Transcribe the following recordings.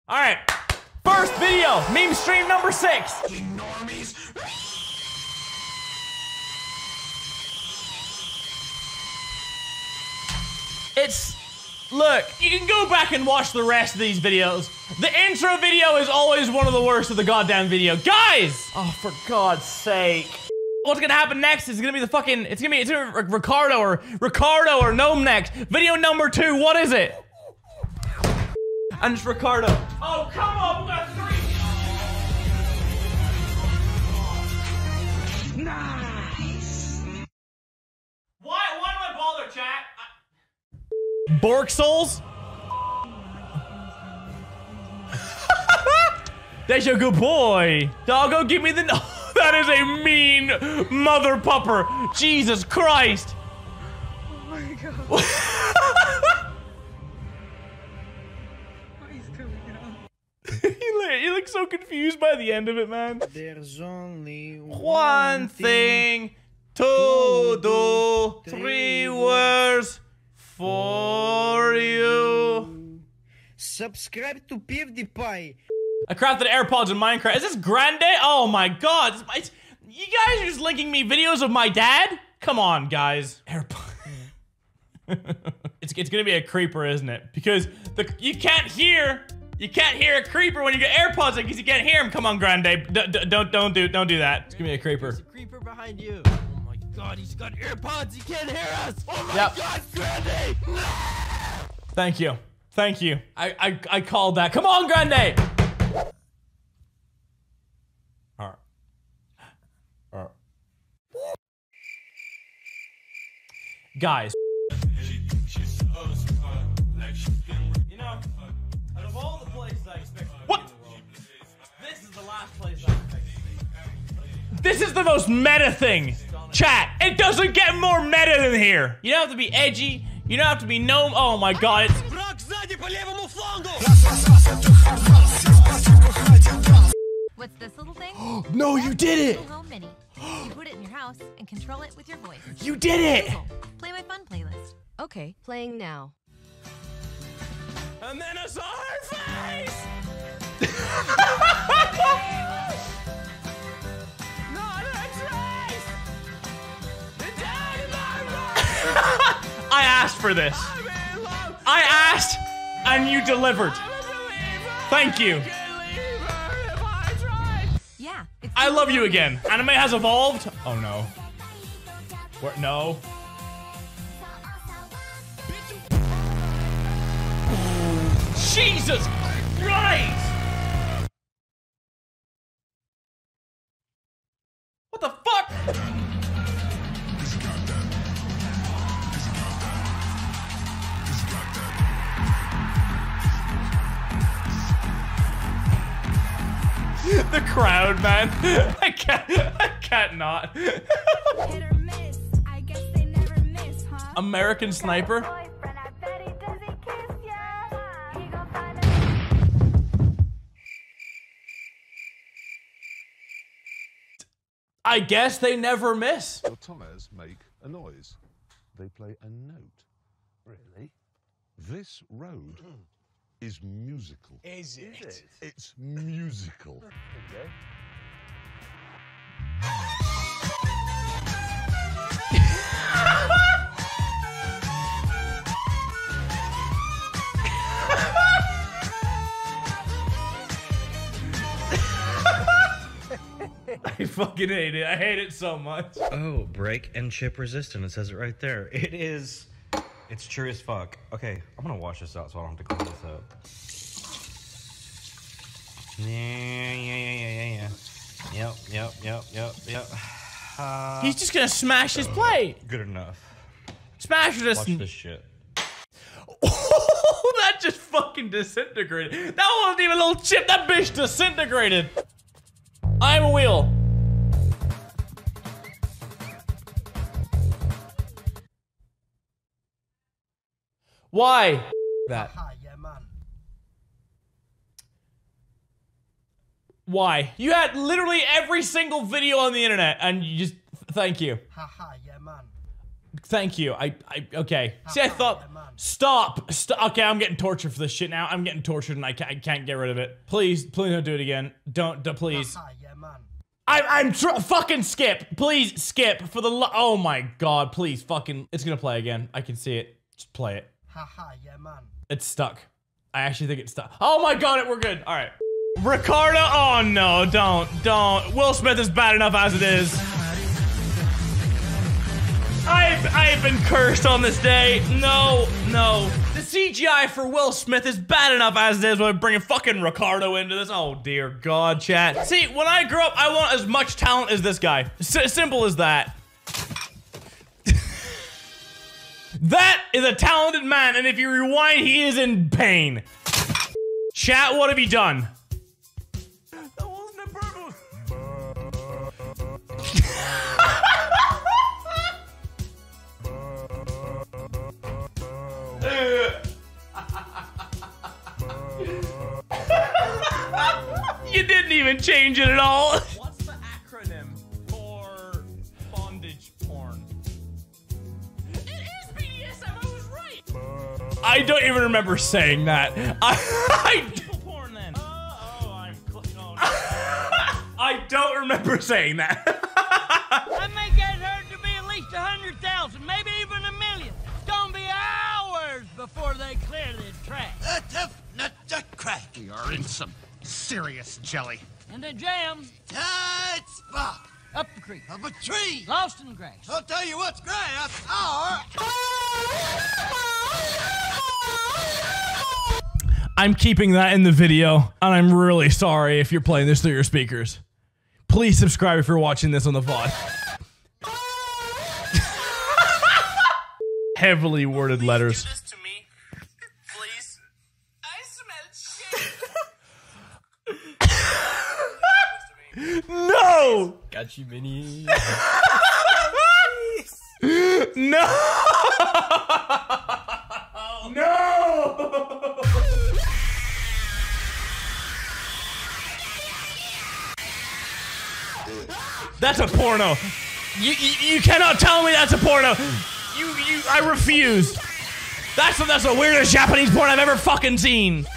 All right, first video, meme stream number 6. Look, you can go back and watch the rest of these videos. The intro video is always one of the worst of the goddamn video. Guys! Oh, for God's sake. What's gonna happen next is gonna be the fucking, it's gonna be Ricardo or Gnome next. Video number 2, what is it? And it's Ricardo. Oh, come on, we got 3. Nice. Why do I bother, chat? Bork Souls? That's a good boy. Doggo, give me the. That is a mean mother pupper. Jesus Christ. Oh my God. He's coming out. He looks so confused by the end of it, man. There's only one thing to do. 3 words for you. Subscribe to PewDiePie. I crafted AirPods in Minecraft. Is this Grande? Oh my God. You guys are just linking me videos of my dad? Come on, guys. AirPods. It's gonna be a creeper, isn't it? Because you can't hear a creeper when you get AirPods because you can't hear him. Come on, Grande. Don't do that. It's gonna be a creeper. There's a creeper behind you. Oh my God, he's got AirPods. He can't hear us. Oh my God, Grande. Thank you. Thank you. I called that. Come on, Grande. Guys. You know, out of all the places I expected to be in the world, this is the last place I expected to be. This is the most meta thing. Chat, it doesn't get more meta than here. You don't have to be edgy. You don't have to be gnome. Oh my God, it's... What's this little thing? No, you did it! Google Home Mini. You put it in your house and control it with your voice. You did it! Google, play my fun playlist. Okay, playing now. And then I saw her face! Not a trace! I asked for this. I asked, and you delivered. Thank you. Yeah, it's I love you again. Anime has evolved. Oh no. What? No. Jesus Christ! What the fuck? The crowd, man. I can't not. Hit or miss, I guess they never miss, huh? American Sniper. Boyfriend, I bet he does he kiss ya. He gon' find a I guess they never miss. Your tires make a noise. They play a note. Really? This road is musical. Is it? It's musical. Okay. I fucking hate it. I hate it so much. Oh, brake and chip resistant. It says it right there. It is. It's true as fuck. Okay, I'm gonna wash this out so I don't have to clean this up. Yeah. Yep. He's just gonna smash his plate. Good enough. Smash this. Watch this shit. Oh, that just fucking disintegrated. That wasn't even a little chip. That bitch disintegrated. I'm a wheel. Why? That. Why? You had literally every single video on the internet and you just, thank you. Haha, yeah, man. Thank you. Okay. See, I thought. Stop. Okay, I'm getting tortured for this shit now. I'm getting tortured and I can't get rid of it. Please don't do it again. Don't please. I'm fucking skip. Please skip for the oh my god. Please fucking. It's gonna play again. I can see it. Just play it. It's stuck. I actually think it's stuck. Oh my god, we're good. All right. Ricardo. Oh no, don't. Will Smith is bad enough as it is. I've been cursed on this day. No. The CGI for Will Smith is bad enough as it is when I'm bringing fucking Ricardo into this. Oh dear God, chat. See, when I grow up, I want as much talent as this guy. Simple as that. That is a talented man, and if you rewind, he is in pain. Chat, what have you done? That wasn't a purpose. You didn't even change it at all. What's the acronym for bondage porn? It is BDSM, I was right. I don't even remember saying that. Porn then. I don't remember saying that. I may get her to be at least 100,000, maybe even 1 million. It's gonna be hours before they clear the track. Crack. We are in some serious jelly. And the jam. Tight spot. Up the creek. Up a tree. Lost in the grass. I'll tell you what's grass. I'm keeping that in the video, and I'm really sorry if you're playing this through your speakers. Please subscribe if you're watching this on the VOD. Heavily worded letters. Do this to me, please. I smell shit. No! Got you, Minnie. No! No! That's a porno. You cannot tell me that's a porno. I refuse. That's the weirdest Japanese porn I've ever fucking seen.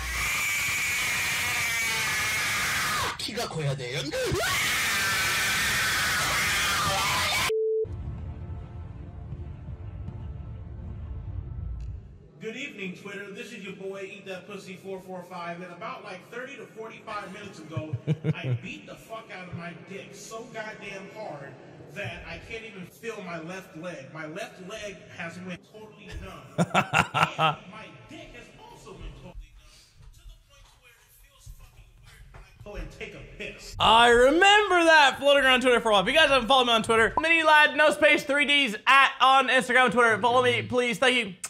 Good evening, Twitter. This is your boy, Eat That Pussy 445, and about like 30 to 45 minutes ago, I beat the fuck out of my dick so goddamn hard that I can't even feel my left leg. My left leg has went totally numb. And my dick has also been totally numb, to the point where it feels fucking weird when I go and take a piss. I remember that floating around Twitter for a while. If you guys haven't followed me on Twitter, MiniLad, no space, 3Ds, on Instagram and Twitter. Follow me, please. Thank you.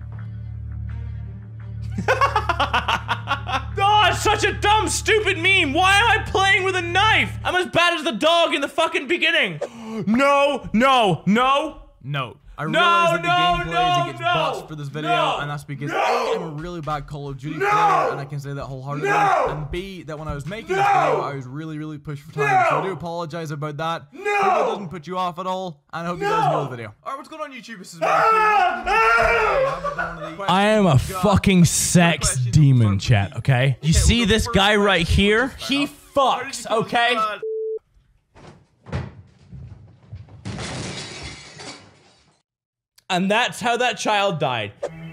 Oh, it's such a dumb, stupid meme. Why am I playing with a knife? I'm as bad as the dog in the fucking beginning. No. I realize that the gameplay gets botched for this video, and that's because A, I'm a really bad Call of Duty player, and I can say that wholeheartedly, and B, that when I was making this video, I was really pushed for time, so I do apologize about that. Hope it doesn't put you off at all, and I hope you guys enjoy the video. Alright, what's going on YouTube? This is I am a fucking sex demon, chat, okay? You see this guy right here? He fucks, okay? And that's how that child died.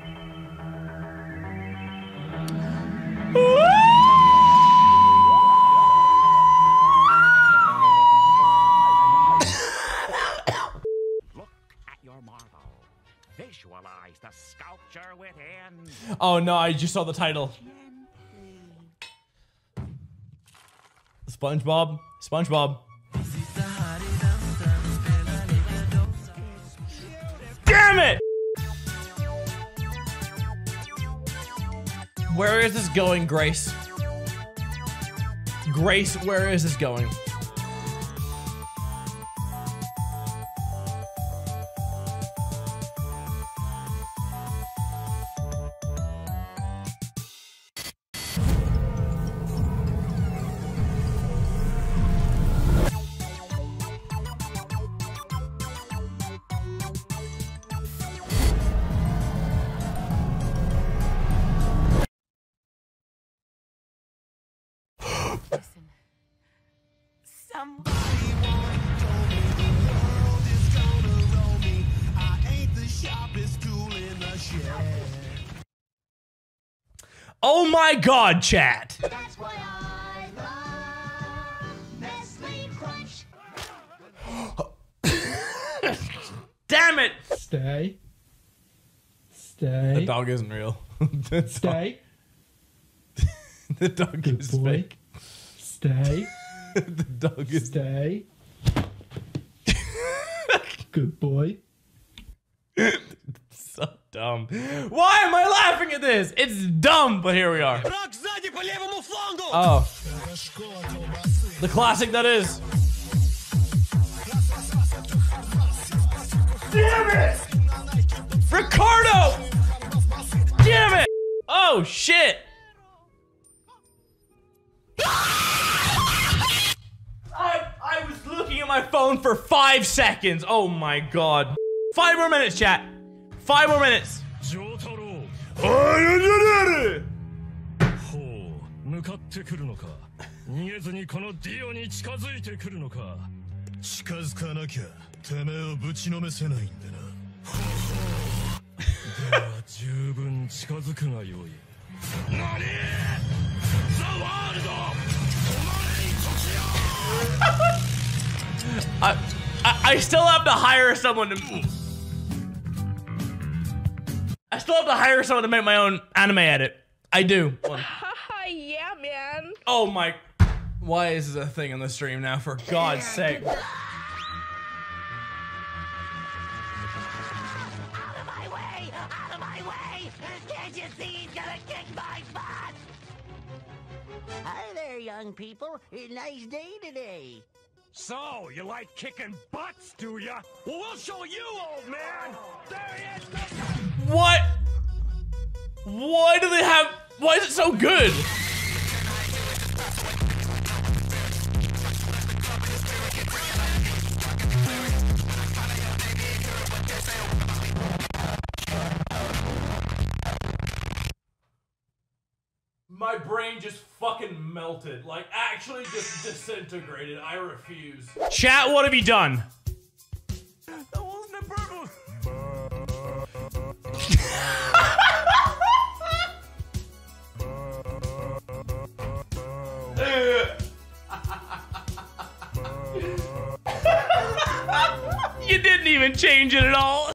Look at your marvel. Visualize the sculpture within. Oh no, I just saw the title. SpongeBob. Damn it! Where is this going, Grace? Grace, where is this going? Listen. Somebody Oh my god, chat. That's why I love Nestle Crunch. Damn it! Stay. Stay. The dog isn't real. Stay. The dog Good is boy. fake. Stay. The dog is. Stay. Good boy. So dumb. Why am I laughing at this? It's dumb, but here we are. Oh. The classic that is. Damn it! Ricardo! Damn it! Oh, shit! I was looking at my phone for 5 seconds. Oh my god. 5 more minutes, chat. 5 more minutes. 向かってくるのか逃げずにこのディオに近づいてくるのか近づかなきゃてめえをぶちのめせないんでなでは十分近づくがよい何ザ・ワールド I still have to hire someone to. I still have to hire someone to make my own anime edit. I do. Yeah, man. Oh my. Why is this a thing on the stream now? For God's sake. Out of my way! Out of my way! Can't you see he's gonna kick my butt? Hi there, young people. A nice day today. So, you like kicking butts, do ya? Well, we'll show you, old man! There he is! What? Why do they have. Why is it so good? My brain just fucking melted. Like, actually just disintegrated. I refuse. Chat, what have you done? That wasn't a purple! You didn't even change it at all.